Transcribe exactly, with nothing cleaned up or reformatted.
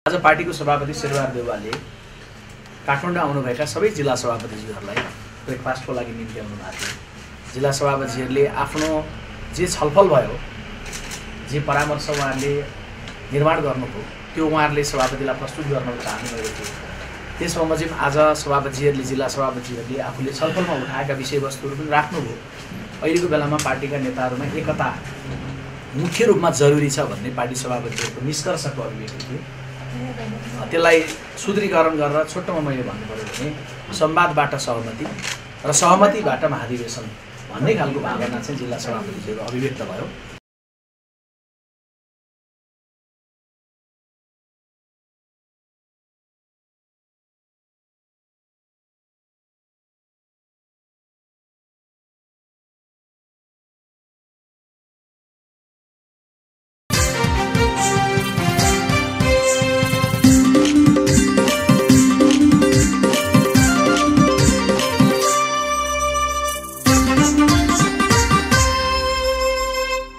आज पार्टीको सभापति शेरबहादुर देउवाले काठमाडौँ आउनुभएका सबै जिल्ला सभापतिजीहरूलाई ब्रेकफास्टको लागि निम्ति आउनुभएको थियो। जिल्ला सभापतिजीहरूले आफ्नो जे छलफल भयो, जे परामर्श उहाँहरूले निर्माण गर्नुभयो, त्यो उहाँहरूले सभापतिलाई प्रस्तुत गर्न चाहनुभएको थियो। त्यस बमोजिम आज सभापतिजीहरूले जिल्ला सभापतिजीहरूले आफूले छलफलमा उठाएका विषयवस्तुहरू पनि राख्नुभयो। अहिलेको बेलामा पार्टीका नेताहरूमा एकता मुख्य रूपमा जरुरी छ भन्ने पार्टी सभापतिहरूको निष्कर्षको अभिव्यक्ति थियो। त्यसलाई सुदृढीकरण गरेर छोटोमा मैले भन्नु पर्यो भने संवादबाट सहमति र सहमतिबाट महाधिवेशन भन्ने खालको भावना चाहिँ जिल्ला सभापतिजीहरू अभिव्यक्त भयो।